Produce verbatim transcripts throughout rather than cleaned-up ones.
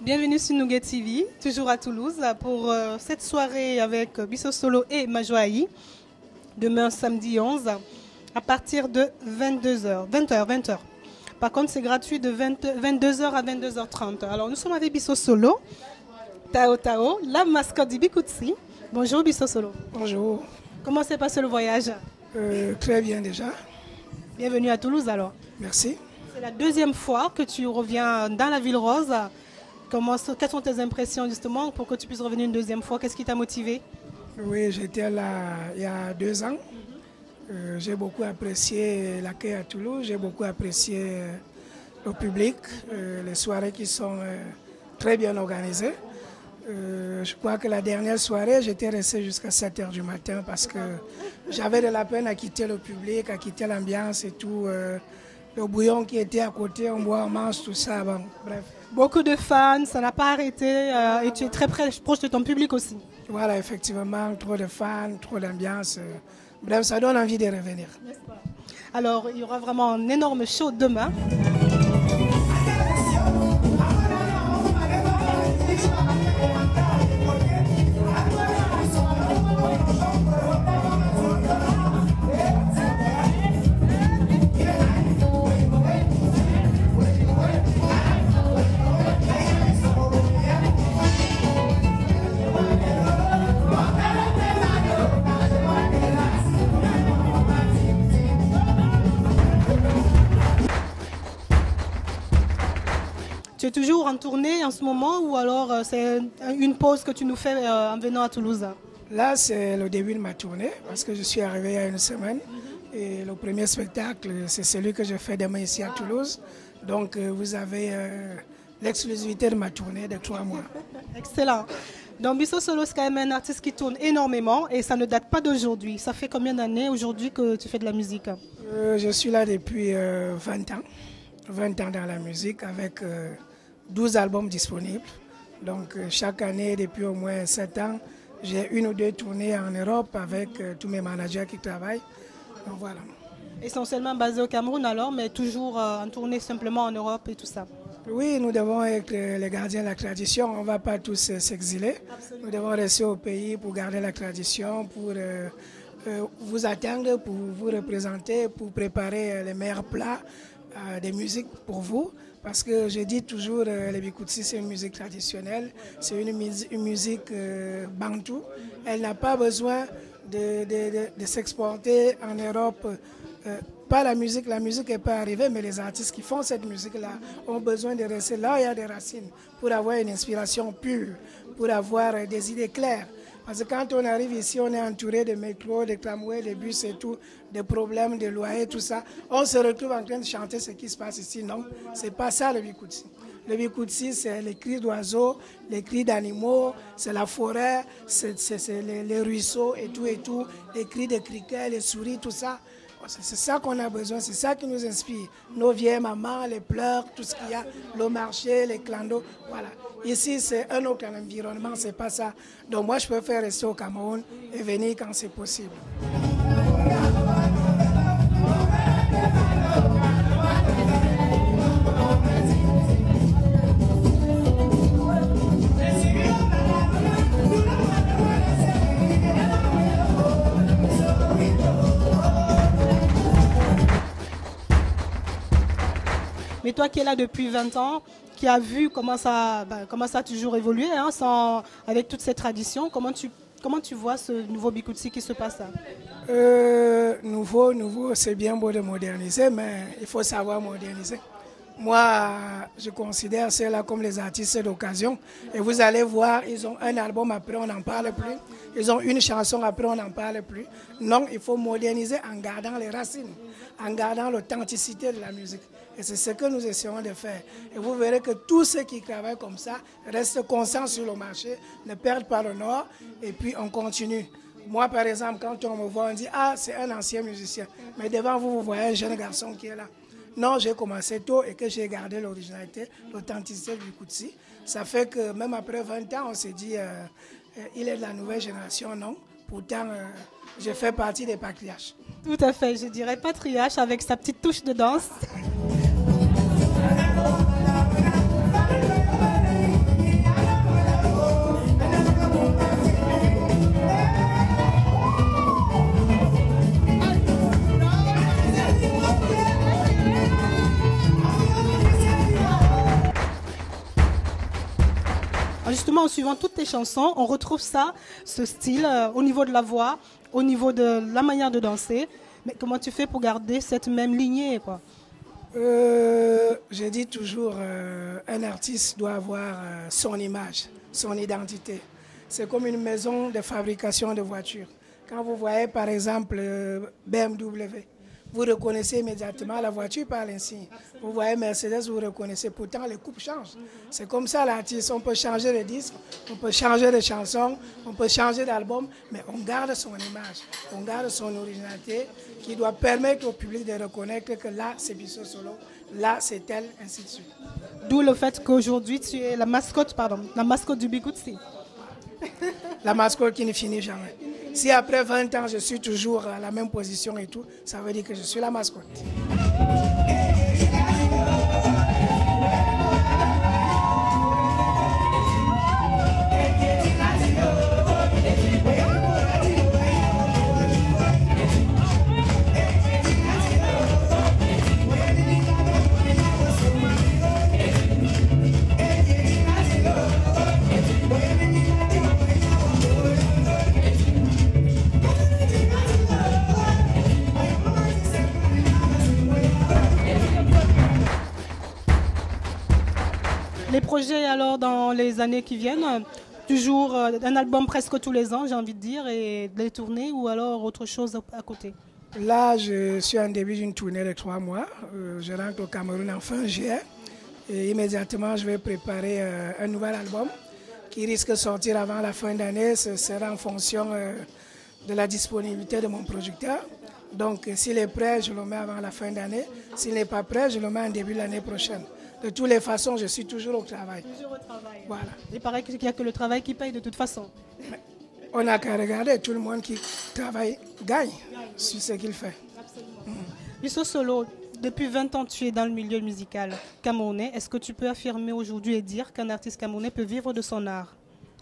Bienvenue sur Nougat T V, toujours à Toulouse, pour euh, cette soirée avec Bisso Solo et Majoaï, demain samedi onze, à partir de vingt-deux heures, vingt heures, vingt heures. Par contre, c'est gratuit de vingt-deux heures à vingt-deux heures trente. Alors, nous sommes avec Bisso Solo, Tao Tao, la mascotte du Bikutsi. Bonjour Bisso Solo. Bonjour. Comment s'est passé le voyage? euh, Très bien déjà. Bienvenue à Toulouse alors. Merci. C'est la deuxième fois que tu reviens dans la Ville Rose. Comment, quelles sont tes impressions justement pour que tu puisses revenir une deuxième fois? Qu'est-ce qui t'a motivé? Oui, j'étais là il y a deux ans. Euh, j'ai beaucoup apprécié l'accueil à Toulouse, j'ai beaucoup apprécié euh, le public, euh, les soirées qui sont euh, très bien organisées. Euh, je crois que la dernière soirée, j'étais resté jusqu'à sept heures du matin parce que j'avais de la peine à quitter le public, à quitter l'ambiance et tout. Euh, le bouillon qui était à côté, on boit, on mange, tout ça. Bon, bref. Beaucoup de fans, ça n'a pas arrêté euh, et tu es très près, proche de ton public aussi. Voilà, effectivement, trop de fans, trop d'ambiance. Euh, bref, ça donne envie de revenir. Alors, il y aura vraiment un énorme show demain. Tu es toujours en tournée en ce moment ou alors euh, c'est une pause que tu nous fais euh, en venant à Toulouse? Là, c'est le début de ma tournée parce que je suis arrivé il y a une semaine. Mm-hmm. Et le premier spectacle, c'est celui que je fais demain ici à Toulouse. Donc, euh, vous avez euh, l'exclusivité de ma tournée de trois mois. Excellent. Donc, Bisso Solo, c'est quand même un artiste qui tourne énormément et ça ne date pas d'aujourd'hui. Ça fait combien d'années aujourd'hui que tu fais de la musique? euh, Je suis là depuis euh, vingt ans. vingt ans dans la musique avec euh, douze albums disponibles. Donc euh, chaque année, depuis au moins sept ans, j'ai une ou deux tournées en Europe avec euh, tous mes managers qui travaillent. Donc voilà. Essentiellement basé au Cameroun alors, mais toujours euh, en tournée simplement en Europe et tout ça. Oui, nous devons être les gardiens de la tradition. On ne va pas tous euh, s'exiler. Nous devons rester au pays pour garder la tradition, pour euh, euh, vous attendre, pour vous représenter, pour préparer euh, les meilleurs plats. Euh, des musiques pour vous, parce que je dis toujours euh, le Bikutsi c'est une musique traditionnelle, c'est une, mus une musique euh, bantou. Elle n'a pas besoin de, de, de, de s'exporter en Europe. Euh, pas la musique, la musique n'est pas arrivée, mais les artistes qui font cette musique-là ont besoin de rester là où il y a des racines, pour avoir une inspiration pure, pour avoir euh, des idées claires. Parce que quand on arrive ici, on est entouré de métros, de tramways, de bus et tout, des problèmes de loyer, tout ça. On se retrouve en train de chanter ce qui se passe ici. Non, ce n'est pas ça le Bikutsi. Le Bikutsi, c'est les cris d'oiseaux, les cris d'animaux, c'est la forêt, c'est les, les ruisseaux et tout et tout, les cris de criquets, les souris, tout ça. C'est ça qu'on a besoin, c'est ça qui nous inspire. Nos vieilles mamans, les pleurs, tout ce qu'il y a, le marché, les clandos, voilà. Ici, c'est un autre environnement, c'est pas ça. Donc moi, je préfère rester au Cameroun et venir quand c'est possible. Mais toi qui es là depuis vingt ans, qui as vu comment ça, bah, comment ça a toujours évolué, hein, sans, avec toutes ces traditions, comment tu, comment tu vois ce nouveau Bikutsi qui se passe là? euh, Nouveau, nouveau, c'est bien beau de moderniser, mais il faut savoir moderniser. Moi, je considère ceux-là comme les artistes d'occasion. Et vous allez voir, ils ont un album, après on n'en parle plus. Ils ont une chanson, après on n'en parle plus. Non, il faut moderniser en gardant les racines, en gardant l'authenticité de la musique. Et c'est ce que nous essayons de faire. Et vous verrez que tous ceux qui travaillent comme ça restent conscients sur le marché, ne perdent pas le nord, et puis on continue. Moi, par exemple, quand on me voit, on dit « Ah, c'est un ancien musicien ». Mais devant vous, vous voyez un jeune garçon qui est là. Non, j'ai commencé tôt et que j'ai gardé l'originalité, l'authenticité du Bikutsi. Ça fait que même après vingt ans, on s'est dit euh, euh, il est de la nouvelle génération, non. Pourtant, euh, je fais partie des patriarches. Tout à fait, je dirais patriarche avec sa petite touche de danse. Justement, en suivant toutes tes chansons, on retrouve ça, ce style, euh, au niveau de la voix, au niveau de la manière de danser. Mais comment tu fais pour garder cette même lignée, quoi? Euh, je dis toujours, euh, un artiste doit avoir euh, son image, son identité. C'est comme une maison de fabrication de voitures. Quand vous voyez par exemple euh, B M W, vous reconnaissez immédiatement la voiture par l'insigne. Vous voyez Mercedes, vous reconnaissez. Pourtant, les coupes changent. C'est comme ça l'artiste. On peut changer de disque, on peut changer de chanson, on peut changer d'album, mais on garde son image, on garde son originalité qui doit permettre au public de reconnaître que là, c'est Bisso Solo, là, c'est elle, ainsi de suite. D'où le fait qu'aujourd'hui, tu es la mascotte, pardon, la mascotte du Bigotsi. La mascotte qui ne finit jamais. Si après vingt ans, je suis toujours à la même position et tout, ça veut dire que je suis la mascotte. Les projets alors dans les années qui viennent, toujours un album presque tous les ans, j'ai envie de dire, et des tournées ou alors autre chose à côté? Là, je suis en début d'une tournée de trois mois. Euh, je rentre au Cameroun en fin juillet et immédiatement je vais préparer euh, un nouvel album qui risque de sortir avant la fin d'année. Ce sera en fonction euh, de la disponibilité de mon producteur. Donc s'il est prêt, je le mets avant la fin d'année. S'il n'est pas prêt, je le mets en début de l'année prochaine. De toutes les façons, je suis toujours au travail. Toujours au travail. Voilà. Il paraît qu'il n'y a que le travail qui paye de toute façon. Mais on n'a qu'à regarder, tout le monde qui travaille gagne sur ce qu'il fait. Absolument. Mmh. Bisso Solo, depuis vingt ans, tu es dans le milieu musical camerounais. Est-ce que tu peux affirmer aujourd'hui et dire qu'un artiste camerounais peut vivre de son art?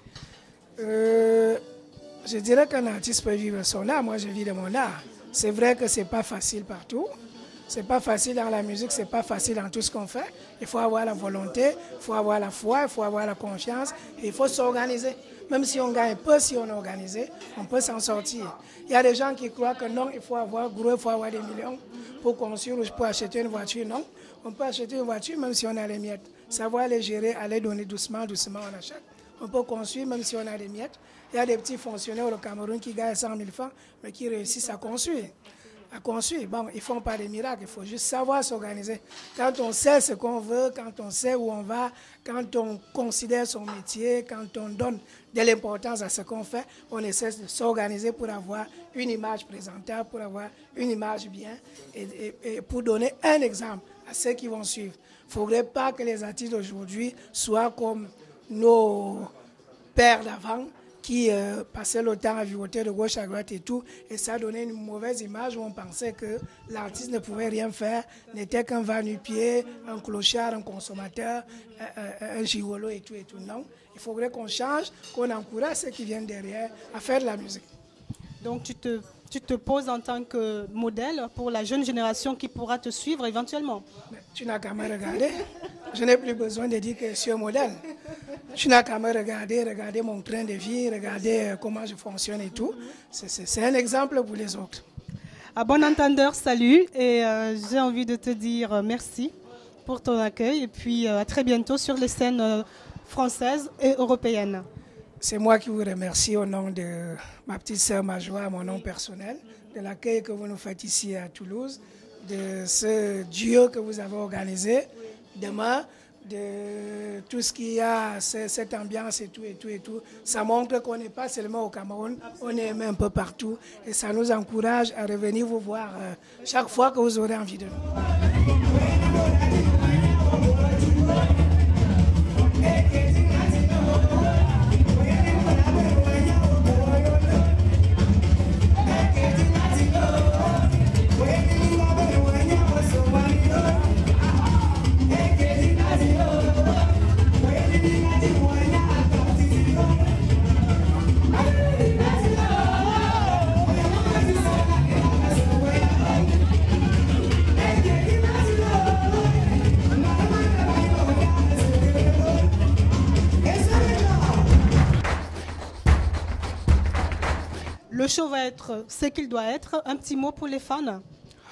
euh, Je dirais qu'un artiste peut vivre de son art. Moi, je vis de mon art. C'est vrai que ce n'est pas facile partout. C'est pas facile dans la musique, c'est pas facile dans tout ce qu'on fait. Il faut avoir la volonté, il faut avoir la foi, il faut avoir la confiance et il faut s'organiser. Même si on gagne peu, si on est organisé, on peut s'en sortir. Il y a des gens qui croient que non, il faut avoir gros, il faut avoir des millions pour construire ou pour acheter une voiture. Non, on peut acheter une voiture même si on a les miettes. Savoir les gérer, aller donner doucement, doucement, on achète. On peut construire même si on a des miettes. Il y a des petits fonctionnaires au Cameroun qui gagnent cent mille francs, mais qui réussissent à construire. À construire. Bon, ils ne font pas des miracles, il faut juste savoir s'organiser. Quand on sait ce qu'on veut, quand on sait où on va, quand on considère son métier, quand on donne de l'importance à ce qu'on fait, on essaie de s'organiser pour avoir une image présentable, pour avoir une image bien et, et, et pour donner un exemple à ceux qui vont suivre. Il ne faudrait pas que les artistes d'aujourd'hui soient comme nos pères d'avant, qui euh, passait le temps à vivoter de gauche à droite et tout, et ça donnait une mauvaise image où on pensait que l'artiste ne pouvait rien faire, n'était qu'un va-nu-pied, un clochard, un consommateur, un, un, un gigolo et tout et tout. Non, il faudrait qu'on change, qu'on encourage ceux qui viennent derrière à faire de la musique. Donc tu te, tu te poses en tant que modèle pour la jeune génération qui pourra te suivre éventuellement? Mais tu n'as qu'à me regarder. Je n'ai plus besoin de dire que je suis un modèle. Tu n'as qu'à me regarder, regarder mon train de vie, regarder comment je fonctionne et tout. C'est un exemple pour les autres. À bon entendeur, salut. Et euh, j'ai envie de te dire euh, merci pour ton accueil. Et puis euh, à très bientôt sur les scènes euh, françaises et européennes. C'est moi qui vous remercie au nom de ma petite sœur Majoie, à mon nom personnel, de l'accueil que vous nous faites ici à Toulouse, de ce duo que vous avez organisé demain, de tout ce qu'il y a, cette ambiance et tout et tout et tout. Ça montre qu'on n'est pas seulement au Cameroun, on est même un peu partout et ça nous encourage à revenir vous voir euh, chaque fois que vous aurez envie de nous. le show va être ce qu'il doit être. Un petit mot pour les fans?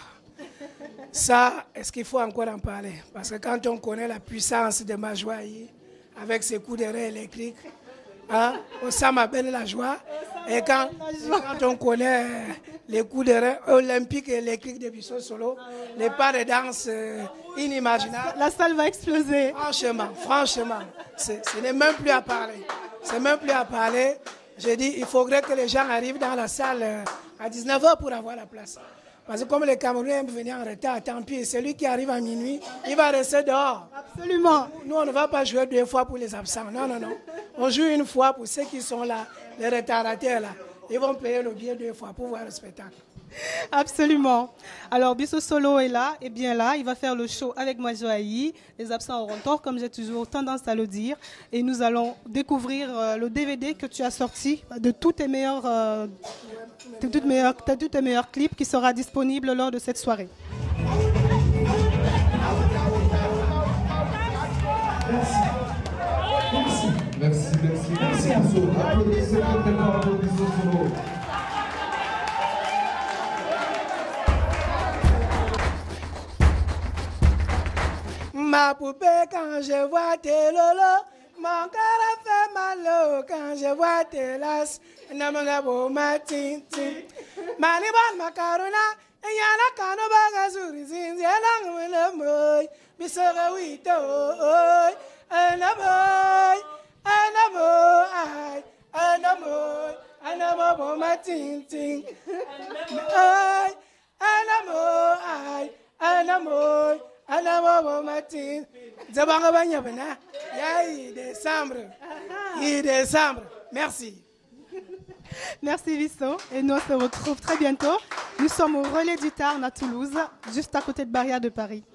Ça, est-ce qu'il faut encore en parler? Parce que quand on connaît la puissance de Majwahi, avec ses coups de rein électriques, hein, on sent ma belle la joie. Et quand, et quand on connaît les coups de rein olympiques et électriques de Bisso Solo, les pas de danse euh, inimaginables. La salle va exploser. Franchement, franchement, ce n'est même plus à parler. C'est même plus à parler. Je dis, il faudrait que les gens arrivent dans la salle euh, à dix-neuf heures pour avoir la place. Parce que comme les Camerounais aiment venir en retard, tant pis, celui qui arrive à minuit, il va rester dehors. Absolument. Nous, on ne va pas jouer deux fois pour les absents. Non, non, non. On joue une fois pour ceux qui sont là, les retardataires là. Ils vont payer le billet deux fois pour voir le spectacle. Absolument. Alors, Bisso Solo est là, est bien là. Il va faire le show avec Majwahi. Les absents auront tort, comme j'ai toujours tendance à le dire. Et nous allons découvrir euh, le D V D que tu as sorti de tous tes meilleurs, euh, de toutes meilleures, de tous tes meilleurs clips qui sera disponible lors de cette soirée. Merci, merci, merci, merci. Applaudissez très fort pour Bisso Solo. Ma poupée, quand je vois tes lolos, mon cœur a fait mal quand je vois tes las. Namangabo ma tinti. Maniban macarona, et yana kano bagazuri zinzi, elang melamoy, bisera wito, anamoy, anamoy, anamoy, anamoy ma tinti. Ay, anamoy, anamoy. Anamoy matin, Zabanga Banyabana, Yaï décembre, Yaï décembre. Merci. Merci Bisso. Et nous on se retrouve très bientôt. Nous sommes au Relais du Tarn à Toulouse, juste à côté de Barrière de Paris.